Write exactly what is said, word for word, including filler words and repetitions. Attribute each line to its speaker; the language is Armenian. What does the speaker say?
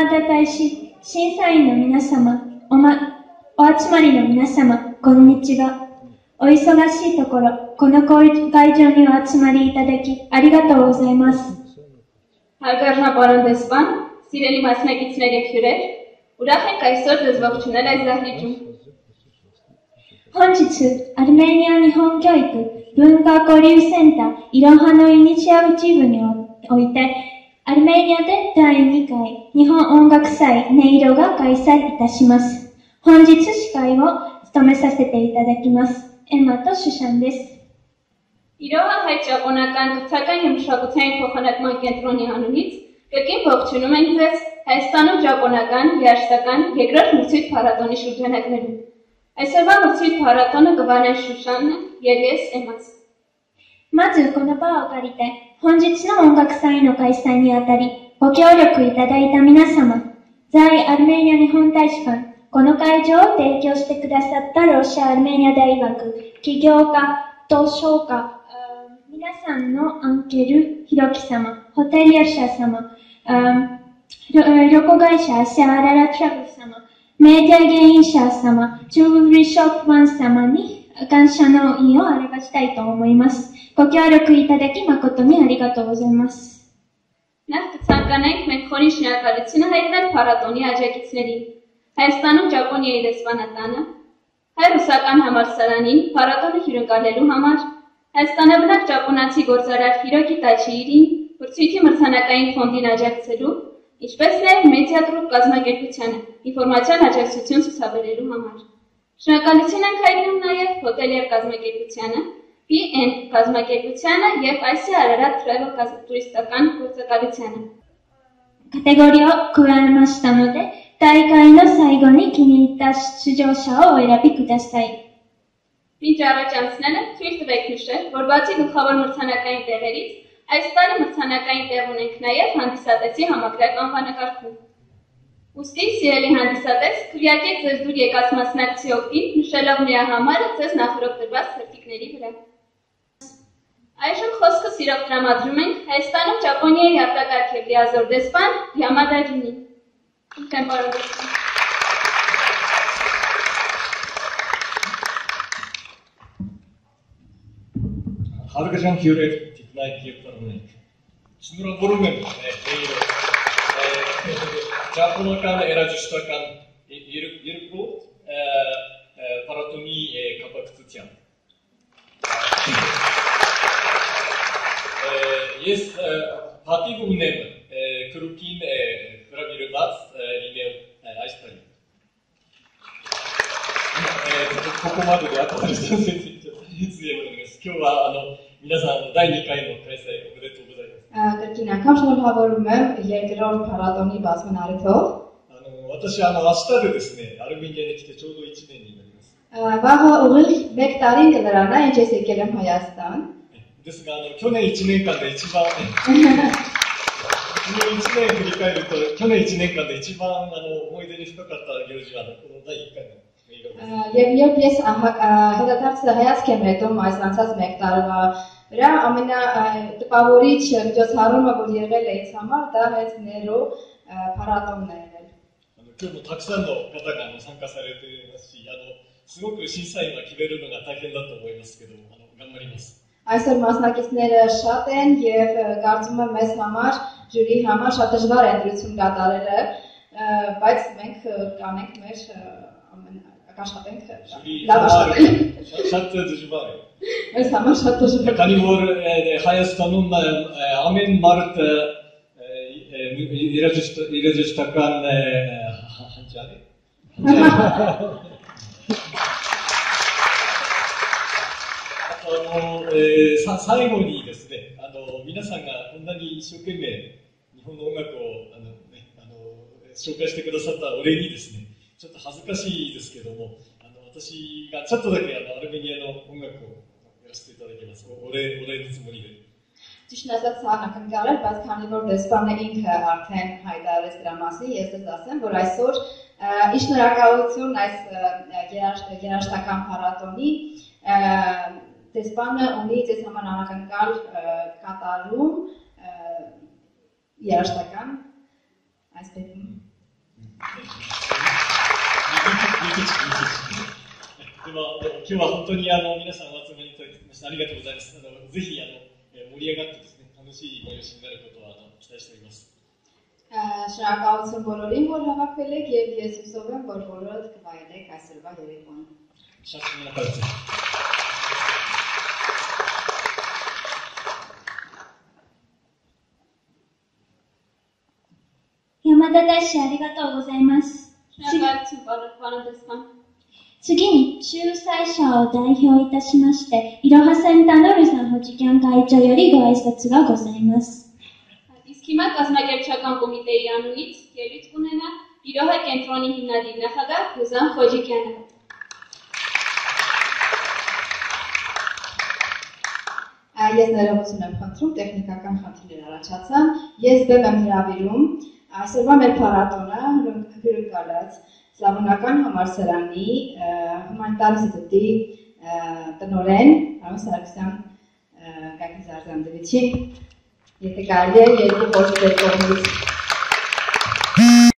Speaker 1: 田大使、審査員の皆様、おま、お集まりの皆様、こんにちは。お忙しいところ、この会場にお集まりいただき、ありがとうございます。
Speaker 2: Հարգարժան դեսպան, սիրելի մասնակիցներ եւ հյուրեր, ուրախ ենք այսօր ձեզ ողջունել այս դահլիճում։
Speaker 1: 本日、アルメニア日本教育文化交流センターいろはのイニシアチブにおいて、アルメニアでだいにかい日本音楽祭音色が開催いたします。本日司会を務めさせていただきます。エマとシュシャンです。
Speaker 2: Իրոհա հայ ճապոնական կրթական և մշակութային փոխանակման կենտրոնի անունից կրկին ողջունում ենք ձեզ Հայաստանում ճապոնական երաժշտական երկրորդ մրցույթ փառատոնի շրջանակներում։ Այսօրվա մրցույթ փառատոնը կվարեն Շուշանը և ես Էմաս։
Speaker 1: まずこの場を借りて本日の音楽祭の開催にあたりご協力いただいた皆様、在アルメニア日本大使館、この会場を提供してくださったロシアアルメニア大学、起業家、図書家、皆さんのアンケル・ヒロキ様、ホテリア社様、旅行会社アシャーララトラブル様、メディア原因者様、ジューリーショップマン様に感謝の意を表したいと思います。ご協力いただき誠にありがとうございます。
Speaker 2: Նախ կցանկանենք մենք խորին շնորհակալություն հայտնել փառատոնի աջակիցներին, Հայաստանում Ճապոնիայի դեսպանատանը, հայ-ռուսական համալսարանին փառատոնը հյուրընկալելու համար, Հայաստանաբնակ ճապոնացի գործարար Հիրոկի Տաչիիրին մրցույթի մրցանակային ֆոնդին աջակցելու, ինչպես նաև մեդիա գրուպ կազմակերպությանը ինֆորմացիոն աջակցություն ցուցաբերելու համար։ Շնորհակալություն ենք հայտնում նաև հոթելիեր կազմակերպությանը, P N կազմակերպությանը եւ Asia Ararat Travel տուրիստական գործակալությանը։
Speaker 1: カテゴリーを加えましたので、大会の最後に気に入った出場者をお選びください。
Speaker 2: Մինչ առաջ անցնելը ցույց տվեք նշել, որ բացի գլխավոր մրցանակային տեղերից, այս տարի մրցանակային տեղ ունենք նաև հանդիսատեսի համակարգ անվանակարգում։ Ուստի սիրելի հանդիսատես, քվեարկեք ձեզ դուր եկած մասնակցի օգտին, նշելով նրա համարը ձեզ նախորդ տրված թերթիկների վրա։ Այժմ խոսքը սիրով տրամադրում ենք Հայաստանում Ճապոնիայի արտակարգ և լիազոր դեսպան Յամադա Ջունին։ Ուրկան պարոն դեսպան։
Speaker 3: Հարգարժան հյուրեր, տիկնայք և պարոնայք, շնորհավորում եմ ճապոնական երաժշտական երկու փառատոնի կապակցությամբ։ Ես պատիվ ունեմ գրուպին հրավիրված լինել այս տարի։ Կոկոմադը դեպի今日はあの皆さんだいにかいの開催おめでとうございます。
Speaker 4: Կրկին անգամ շնորհավորում եմ երկրորդ փառատոնի բացման առիթով։
Speaker 3: あの私あの明日でですね、アルメニアに来てちょうどいちねんになります。
Speaker 4: Վաղը ուղիղ մեկ տարին կդրանա, ինչ ես եկել եմ Հայաստան։
Speaker 3: ですがあの去年いちねんかんで一番去年いちねん振り返ると去年いちねんかんで一番あの思い出に深かった行事はこのだいいっかいの
Speaker 4: Եվ երբ ես հետադարձ հայացք եմ հետում այս անցած մեկ տարվա վրա, ամենատպավորիչ միջոցառումը, որ եղել է ինձ համար, դա հենց Ներո փառատոնն է եղել։
Speaker 3: 今日もたくさんの方が参加されていますし、あのすごく審査員が決めるのが大変だと思いますけど、あの頑張ります。
Speaker 4: Այսօր մասնակիցները շատ են եւ կարծում եմ մեզ համար, ժյուրի համար շատ դժվար է ընտրություն կատարելը, բայց մենք կանենք մեր կաշխատենք լավ աշխատել։
Speaker 3: Շատ դժվար է։
Speaker 4: Մեզ համար շատ դժվար է։
Speaker 3: Քանի որ Հայաստանում ամեն մարդ երաժշտական հանճար է։ 最後にですね、あの皆さんがこんなに一生懸命日本の音楽をあの、ね、あの紹介してくださったお礼にですね、ちょっと恥ずかしいですけども、あの私がちょっとだけあのアルメニアの音楽をやらせていただきます。お礼お礼のつもりで。
Speaker 4: Ճիշտ ասած սա ակնկալ էր, բայց քանի որ դեսպանը ինքը արդեն հայտարարեց դրա մասին, ես դες ասեմ, որ այսօր ի շնորհակալություն այս երաժշտական փառատոնի դեսպանը ունի ձեզ համար անակնկալ կատարում երաժշտական այսպես
Speaker 3: でも、今日は本当にあの皆さんお集まりいただきましてありがとうございます。あのぜひあの盛り上がってですね、楽しい催しになることをあの期待しております。
Speaker 4: Շնորհակալություն բոլորին, որ հավաքվել եք եւ ես հուսով եմ, որ բոլորդ կվայելեք այսօրվա երեկոն։
Speaker 3: Շատ շնորհակալություն։
Speaker 1: Yamada Dashi, arigatou gozaimasu.
Speaker 2: Շնորհակալություն պարոն։
Speaker 1: 次に、仲裁者を代表いたしまして、いろはセンターのルサンホジキャン会長よりご挨拶がございます。
Speaker 2: Իսկ հիմա կազմակերպչական կոմիտեի անունից ելույթ կունենա Իրոհա կենտրոնի հիմնադիր նախագահ Ռուզան Խոջիկյանը։
Speaker 4: Ես ներողություն եմ խնդրում, տեխնիկական խնդիրներ առաջացան։ Ես բեմ եմ հրավիրում այսօրվա մեր փառատոնը հյուրընկալած Սլավոնական համալսարանի հումանիտար ինստիտուտի տնօրեն Արոն Սարգսյան Գագիզարզանդովիչին, եթե կարելի է երկու խոսքեր կողմից